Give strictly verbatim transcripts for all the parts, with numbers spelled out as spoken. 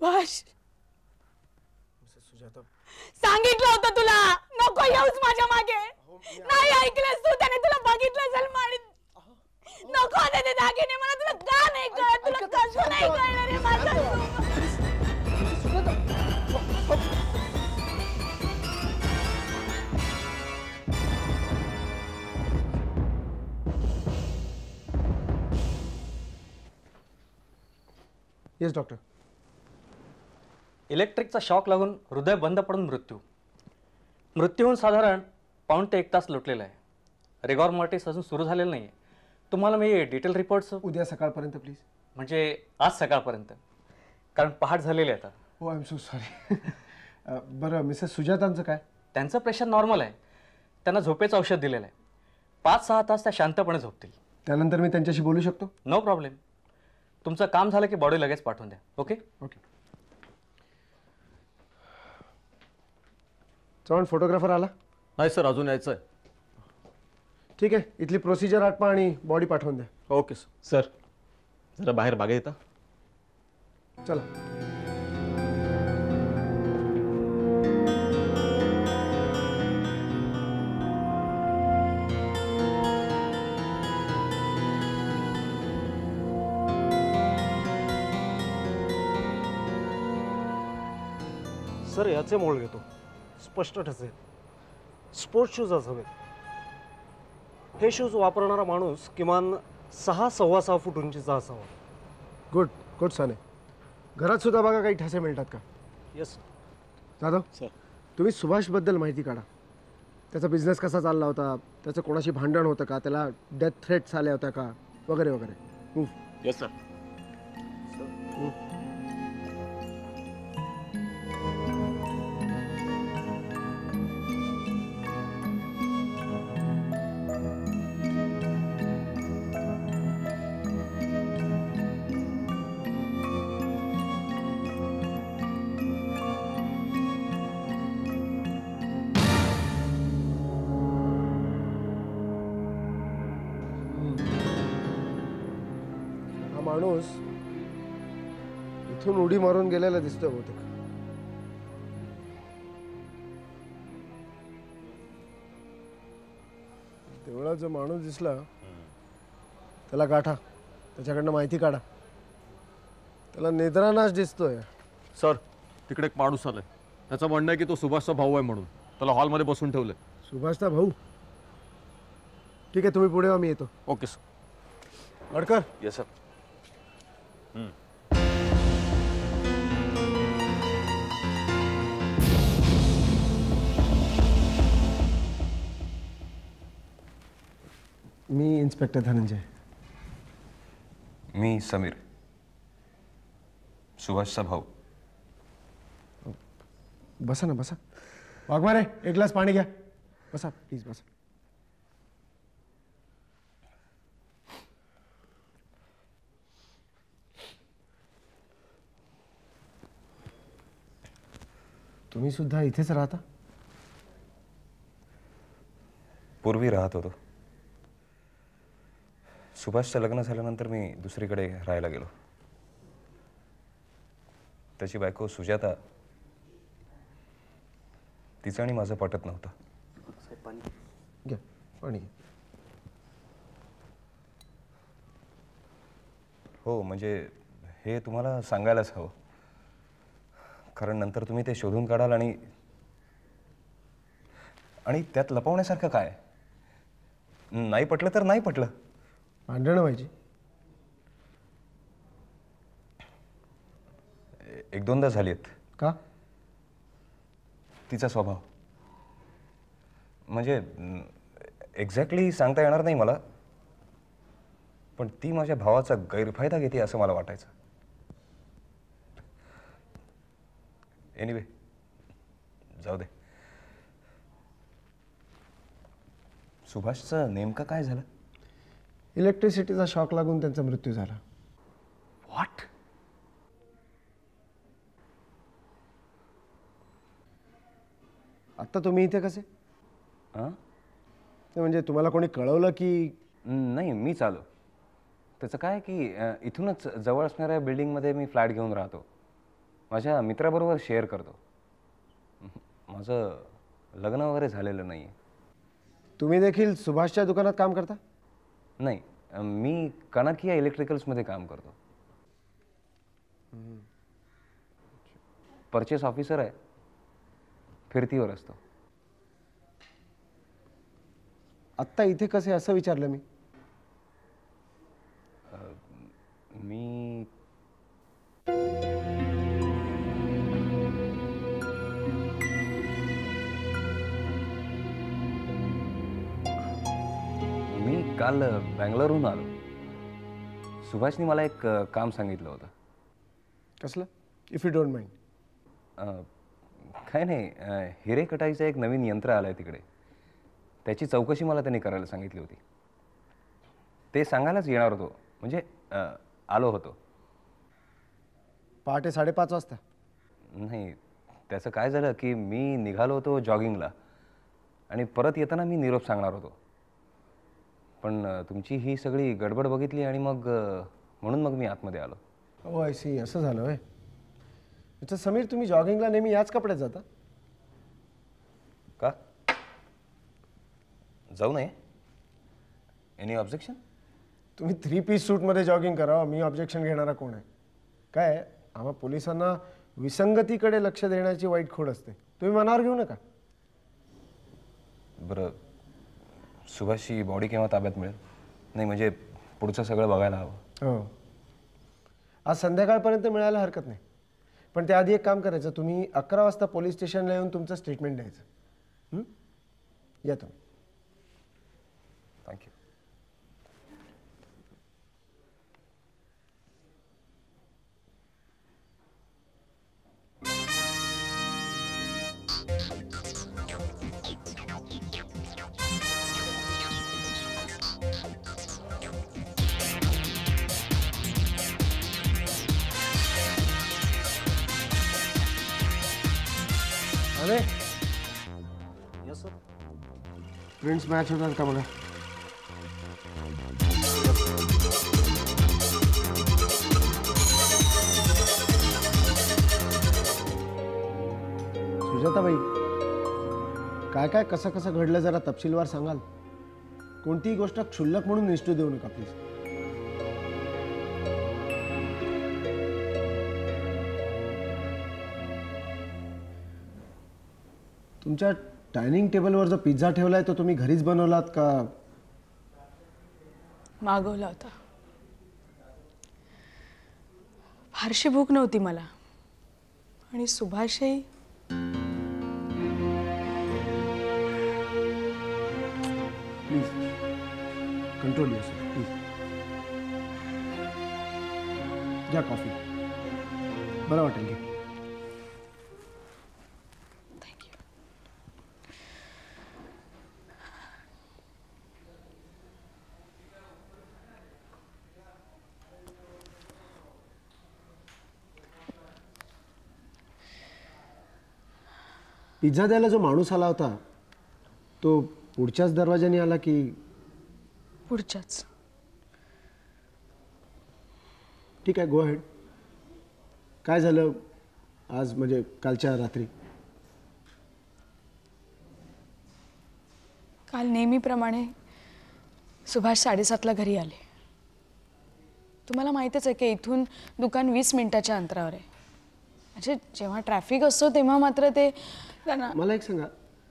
सुभाष सुजाता सांगितलं होतं तुला नको येऊच माझ्या मागे नाही ऐकलंस तू त्याने तुला बघितलं सलमान नको ते दागिने मला तुला का नाही कळत तुला कसं नाही कळलं रे माझं येस डॉक्टर इलेक्ट्रिकचा शॉक लागून हृदय बंद पडून मृत्यू मृत्यू होऊन साधारण पाऊण ते एक तास लोटलेला आहे रिगॉर मॉर्टिस अजून सुरू झालेलं नाही आहे तुम्हाला मी डिटेल रिपोर्ट्स उद्या सकाळपर्यंत प्लीज म्हणजे आज सकाळपर्यंत कारण पहाट झालेली आहे आता हो आय एम सो सॉरी बरं मिसेस सुजातांचं काय त्यांचं प्रेशर नॉर्मल आहे त्यांना झोपेचं औषध दिलेलं आहे पाच सहा तास त्या शांतपणे झोपतील त्यानंतर मी त्यांच्याशी बोलू शकतो नो प्रॉब्लेम तुमचं काम झालं की बॉडी लगेच पाठवून द्या ओके ओके चव्हाण फोटोग्राफर आला नाही सर अजून यायचं आहे ठीक आहे इथली प्रोसिजर आटपा आणि बॉडी पाठवून द्या ओके सर जरा बाहेर बागे येता चला सर याचे मोल घेतो स्पष्ट ठसेल स्पोर्ट्स शूज असावेत हे शूज वापरणारा माणूस किमान सहा सव्वा सहा फूट उंचीचा असावा गुड गुड साने घरात सुद्धा बघा काही ठसे मिळतात का येस जाधव सर तुम्ही सुभाषबद्दल माहिती काढा त्याचा बिझनेस कसा चालला होता त्याचं कोणाशी भांडण होतं का त्याला डेथ थ्रेट्स आल्या होत्या का वगैरे वगैरे येस सर माणूस इथून उडी मारून गेलेला दिसतोय बहुतेक तेवढा जो माणूस दिसला त्याला गाठा त्याच्याकडनं माहिती काढा त्याला नेत्रानाश दिसतोय सर तिकडे एक माणूस आलाय त्याचं म्हणणं आहे की तो सुभाषचा भाऊ आहे म्हणून त्याला हॉलमध्ये बसून ठेवलंय सुभाषचा भाऊ ठीक आहे तुम्ही पुढे वा मी येतो okay sir Adkar yes sir मी इन्स्पेक्टर धनंजय मी समीर सुभाषचा भाऊ बसा ना बसा वाघमारे एक ग्लास पाणी घ्या बसा प्लीज बसा तुम्ही सुद्धा इथेच राहता पूर्वी राहत होतो सुभाषचं लग्न झाल्यानंतर मी दुसरीकडे राहायला गेलो त्याची बायको सुजाता तिचं आणि माझं पटत नव्हतं पाणी घ्या पाणी घ्या हो म्हणजे हे तुम्हाला सांगायलाच हवं कारण नंतर तुम्ही ते शोधून काढाल आणि आणि त्यात लपवण्यासारखं काय नाही पटलं तर नाही पटलं भांडणं व्हायची एक दोनदा झाली आहेत का तिचा स्वभाव म्हणजे एक्झॅक्टली सांगता येणार नाही मला पण ती माझ्या भावाचा गैरफायदा घेते असं मला वाटायचं एनिवे जाऊ दे सुभाषचं नेमकं काय झालं इलेक्ट्रिसिटीचा शॉक लागून त्यांचा मृत्यू झाला व्हॉट आता तुम्ही इथे कसे हां ते म्हणजे तुम्हाला कोणी कळवलं की नाही मीच आलो त्याचं काय की इथूनच जवळ असणाऱ्या बिल्डिंगमध्ये मी फ्लॅट घेऊन राहतो माझ्या मित्राबरोबर शेअर करतो. माझं लग्न वगैरे झालेलं नाही आहे. तुम्ही देखील सुभाषच्या दुकानात काम करता? नाही, मी कनाकिया इलेक्ट्रिकल्समध्ये काम करतो. परचेस ऑफिसर आहे, फिरतीवर असतो. आत्ता इथे कसे असं विचारलं मी. मी मी काल बँगलोरहून आलो. सुभाषनी मला एक काम सांगितलं होतं. कसलं? If you don't mind. काय नाही, हिरे कटाईचं एक नवीन यंत्र आलं आहे तिकडे. त्याची चौकशी मला त्यांनी करायला सांगितली होती. ते सांगायलाच येणार होतो, म्हणजे आलो होतो. पहाटे साडेपाच वाजता? नाही, त्याचं काय झालं की मी निघालो होतो जॉगिंगला आणि परत येताना मी निरोप सांगणार होतो. पण तुमची ही सगळी गडबड बघितली आणि मग म्हणून मग मी आतमध्ये आलो. हो आय सी, असं झालं होय. अच्छा समीर, तुम्ही जॉगिंगला नेहमी याच कपड्यात जाता का? जाऊ नये? Any objection? तुम्ही थ्री पीस सूटमध्ये जॉगिंग करावं, मी ऑब्जेक्शन घेणारा कोण आहे? काय आम्हा पोलिसांना विसंगतीकडे लक्ष देण्याची वाईट खोड असते. तुम्ही मनावर घेऊ नका. बरं, सुभाषची बॉडी केव्हा ताब्यात मिळेल? नाही म्हणजे पुढचं सगळं बघायला हवं. हो, आज संध्याकाळपर्यंत मिळायला हरकत नाही. पण त्याआधी एक काम करायचं, तुम्ही अकरा वाजता पोलीस स्टेशनला येऊन तुमचं स्टेटमेंट द्यायचं. या तुम्ही. थँक्यू. अरे यस सर. प्रिंट्स मॅच होतात का मला? सुजाताबाई, काय काय कसं कसं घडलं जरा तपशीलवार सांगाल? कोणतीही गोष्ट क्षुल्लक म्हणून निष्ठू देऊ नका प्लीज. तुमच्या डायनिंग टेबलवर जो पिझ्झा ठेवलाय तो तुम्ही घरीच बनवलात का मागवला होता? फारशी भूक नव्हती मला आणि सुभाषही. Please control yourself please. घ्या कॉफी, बरं वाटेल घे. पिझ्झा द्यायला जो माणूस आला होता तो पुढच्याच दरवाजाने आला की? पुढच्याच. ठीक आहे, गो अहेड. काय झालं आज, म्हणजे कालच्या रात्री? काल नेहमीप्रमाणे सुभाष साडेसातला घरी आले. तुम्हाला माहीतच आहे की इथून दुकान वीस मिनिटाच्या अंतरावर आहे. म्हणजे जेव्हा ट्रॅफिक असतो तेव्हा मात्र ते त्यांना. मला एक सांगा,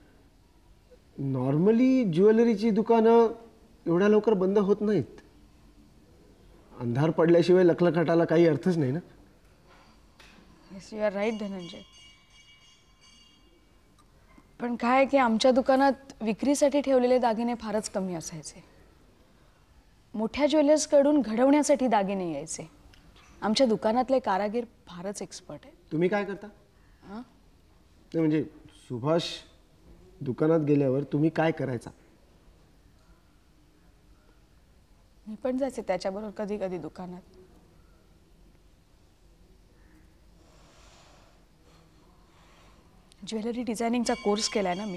नॉर्मली ज्वेलरीची दुकानं एवढ्या लवकर बंद होत नाहीत. अंधार पडल्याशिवाय लखलखाटाला काही अर्थच नाही ना. Yes, you are right Dhananjay. पण काय आहे की आमच्या दुकानात विक्रीसाठी ठेवलेले दागिने फारच कमी असायचे. मोठ्या ज्वेलर्सकडून घडवण्यासाठी दागिने यायचे. आमच्या दुकानातले कारागीर फारच एक्सपर्ट आहेत. तुम्ही काय करता? हां, ते म्हणजे सुभाष दुकानात गेल्यावर तुम्ही काय करायचा? मी पण जायचे त्याच्याबरोबर कधी कधी दुकानात. ज्वेलरी डिझायनिंगचा कोर्स केलाय ना मी.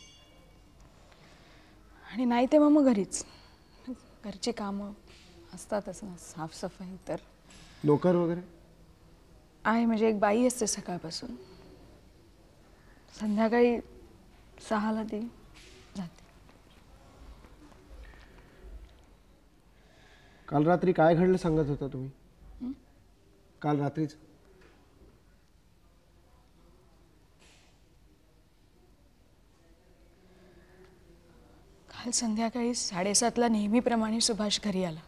आणि नाही तेव्हा मग घरीच घरची कामं असतातच ना, साफसफाई. तर नोकर वगैरे आहे म्हणजे एक बाई असते सकाळपासून, संध्याकाळी सहाला ती जाते. काल रात्री काय घडलं सांगत होता तुम्ही? काल रात्रीच काल संध्याकाळी साडेसातला नेहमीप्रमाणे सुभाष घरी आला.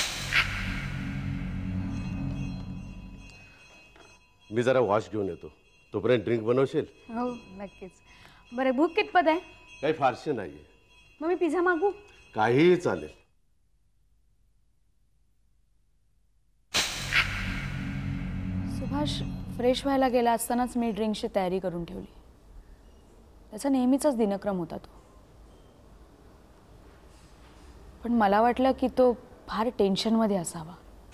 मी जरा वॉश घेऊन येतो, तोपर्यंत ड्रिंक बनवशील? हो नक्कीच. बरं भूक कितपत आहे? काही फारशी नाहीये. मग मी पिझ्झा मागू? काहीही चालेल. सुभाष फ्रेश व्हायला गेला असतानाच मी ड्रिंकची तयारी करून ठेवली. त्याचा नेहमीचाच दिनक्रम होता तो. पण मला वाटलं की तो फार टेन्शनमध्ये असावा.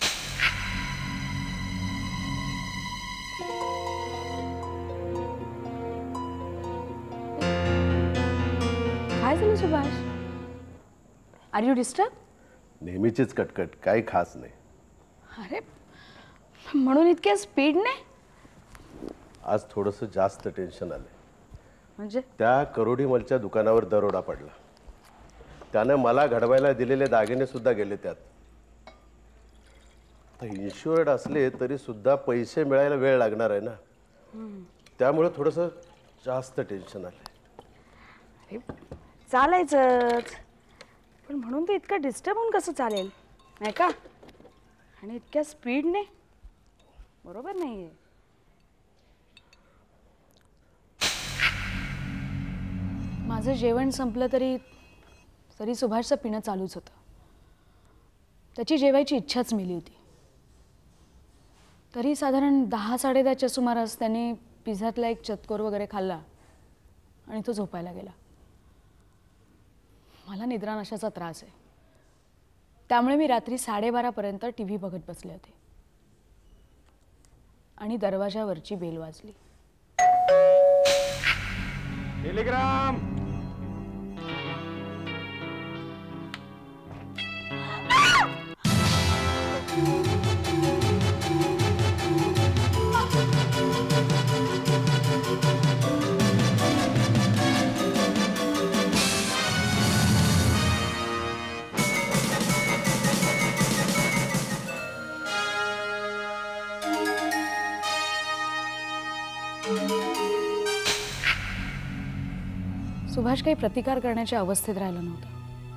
काय झालं सुभाष? Are you disturb? नेहमीचीच कटकट, काही खास नाही. अरे म्हणून इतक्या स्पीडने? आज थोडंसं जास्त टेन्शन आलंय. म्हणजे त्या करोडीमलच्या दुकानावर दरोडा पडला. त्यानं मला घडवायला दिलेले दागिने सुद्धा गेले त्यात. आता इन्शुअर्ड असले तरी सुद्धा पैसे मिळायला वेळ लागणार आहे ना, त्यामुळे थोडंसं जास्त टेन्शन आलंय. अरे चालायचंच, पण म्हणून तो इतका डिस्टर्ब होऊन कसं चालेल नाही का? आणि इतक्या स्पीडने बरोबर नाहीये. माझं जेवण संपलं तरी तरी सुभाषचं पिणं चालूच होतं. त्याची जेवायची इच्छाच मिली होती. तरी साधारण दहा साडे दहाच्या सुमारास त्याने पिझ्झातला एक चतकोर वगैरे खाल्ला आणि तो झोपायला गेला. मला निद्रानाशाचा त्रास आहे, त्यामुळे मी रात्री साडेबारापर्यंत टी व्ही बघत बसले होते आणि दरवाजावरची बेल वाजली. टेलिग्राम. सुभाष काही प्रतिकार करण्याच्या अवस्थेत राहिला नव्हता.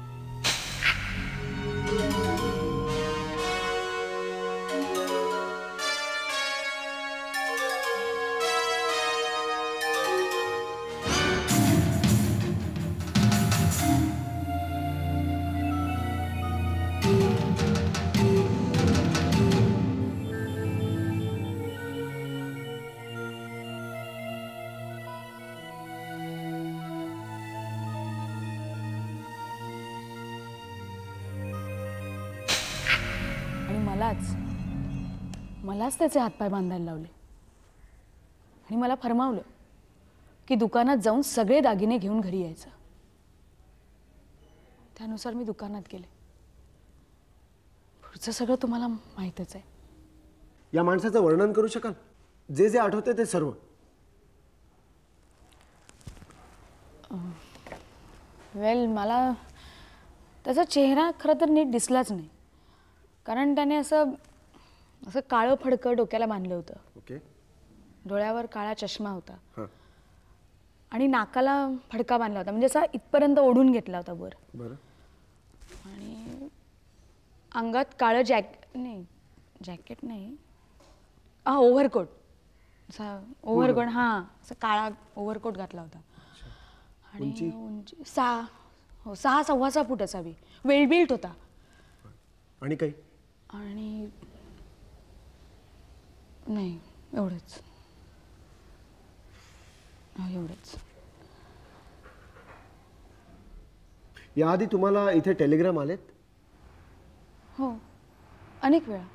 मलाच मलाच त्याचे हातपाय बांधायला लावले आणि मला फरमावलं की दुकानात जाऊन सगळे दागिने घेऊन घरी यायचं. त्यानुसार मी दुकानात गेले. पुढचं सगळं तुम्हाला माहीतच आहे. या माणसाचं वर्णन करू शकाल? जे जे आठवते ते सर्व. वेल मला त्याचा चेहरा खरं तर नीट दिसलाच नाही, कारण त्याने असं असं काळं फडकं डोक्याला बांधलं होतं. ओके. डोळ्यावर काळा चष्मा होता आणि नाकाला फडका बांधला होता, म्हणजे असा इथपर्यंत ओढून घेतला होता वर. बरं. आणि अंगात काळं जॅक नाही जॅकेट नाही हा ओव्हरकोट, असा ओव्हरकोट, हां असं काळा ओव्हरकोट घातला होता. आणि उंची सहा हो सहा सव्वा सहा फूट असावी. वेल बिल्ट होता. आणि काही आणि नाही एवढंच एवढंच. याआधी तुम्हाला इथे टेलिग्राम आलेत? हो अनेक वेळा.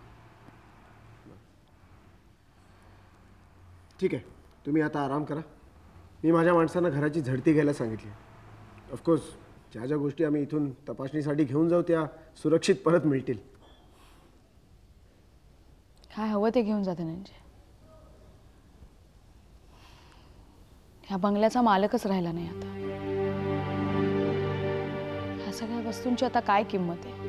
ठीक आहे, तुम्ही आता आराम करा. मी माझ्या माणसांना घराची झडती घ्यायला सांगितली. ऑफकोर्स ज्या ज्या गोष्टी आम्ही इथून तपासणीसाठी घेऊन जाऊ त्या सुरक्षित परत मिळतील. काय हवं ते घेऊन जाते म्हणजे. ह्या बंगल्याचा मालकच राहिला नाही आता. ह्या सगळ्या वस्तूंची आता काय किंमत आहे?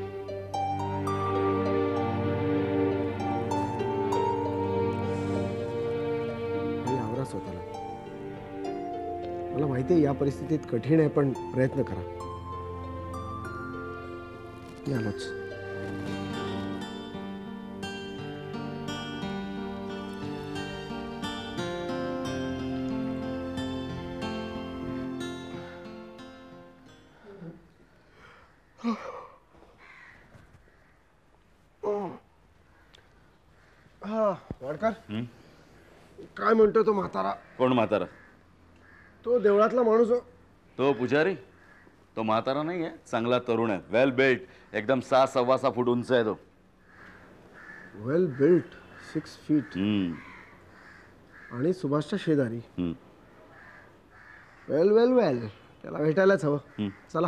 आवरा स्वतःला. मला माहिती आहे या परिस्थितीत कठीण आहे, पण प्रयत्न करा. यालाच हा वाडकर, काय म्हणतो तो म्हातारा? कोण म्हातारा? तो देवळातला माणूस हो. तो पुजारी? तो म्हातारा नाही आहे, चांगला तरुण आहे, वेल बिल्ट, एकदम सहा सव्वा सहा फूट उंच आहे तो. वेल बिल्ट, सिक्स फीट, हम्म, आणि सुभाषच्या शेजारी. हम्म. वेल वेल वेल, त्याला भेटायलाच हवं. चला.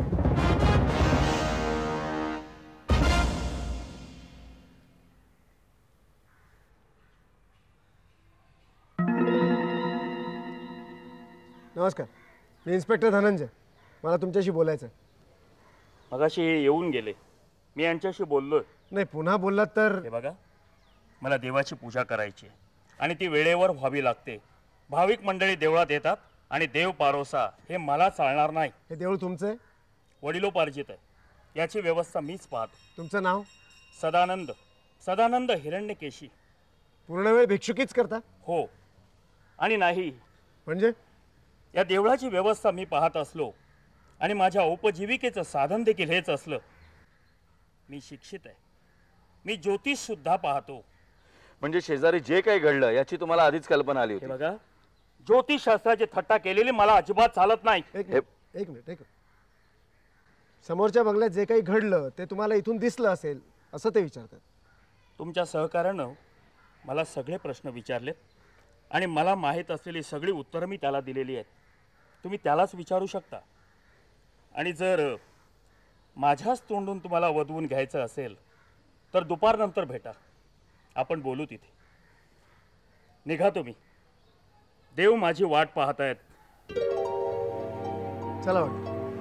नमस्कार, मी इन्स्पेक्टर धनंजय. मला तुमच्याशी बोलायचं आहे. मगाशी येऊन गेले, मी यांच्याशी बोललोय. नाही, पुन्हा बोललात तर. हे बघा, मला देवाची पूजा करायची आणि ती वेळेवर व्हावी लागते. भाविक मंडळी देवळात येतात आणि देव पारोसा हे मला चालणार नाही. हे देऊळ तुमचं आहे? वडिलोपार्जित आहे, याची व्यवस्था मीच पाहतो. तुमचं नाव? सदानंद. सदानंद हिरण्यकेशी. पूर्ण वेळ भिक्षुकीच करता? हो. आणि नाही म्हणजे? या देवळाची व्यवस्था मी पाहत असलो आणि माझ्या उपजीविकेचं साधन देखील हेच असलं. मी शिक्षित आहे, मी ज्योतिष सुद्धा पाहतो. म्हणजे शेजारी जे काही घडलं याची तुम्हाला आधीच कल्पना आली हे होती? बघा, ज्योतिषशास्त्राची थट्टा केलेली मला अजिबात चालत नाही. एक मिनिट, एक मिनिट एक समोरच्या बंगल्यात जे काही घडलं ते तुम्हाला इथून दिसलं असेल असं ते विचारतात. तुमच्या सहकार्यानं मला सगळे प्रश्न विचारलेत आणि मला माहीत असलेली सगळी उत्तरं मी त्याला दिलेली आहेत. तुम्ही त्यालाच विचारू शकता. आणि जर माझ्याच तोंडून तुम्हाला वधवून घ्यायचं असेल तर दुपारनंतर भेटा, आपण बोलू तिथे. निघा तुम्ही, देव माझी वाट पाहत आहेत. चला वाटतं.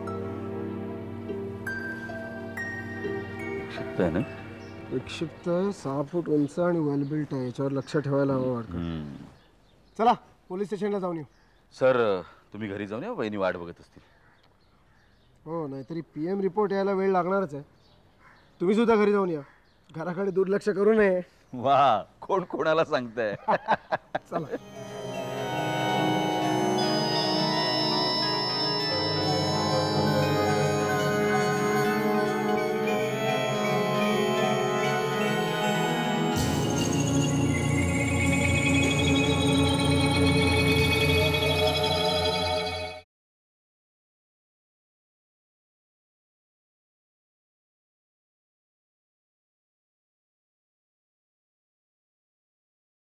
ना विक्षिप्त, सहा फूट उंच आणि वेल बिल्ट आहे, याच्यावर लक्ष ठेवायला हवं वाटतं. चला पोलीस स्टेशनला जाऊन येऊ. सर, तुम्ही घरी जाऊन या, वहिनी वाट बघत असतील. हो, नाहीतरी पी एम रिपोर्ट यायला वेळ लागणारच आहे. तुम्ही सुद्धा घरी जाऊन या, घराकडे दुर्लक्ष करू नये. वा, कोण कोणाला सांगताय? चला.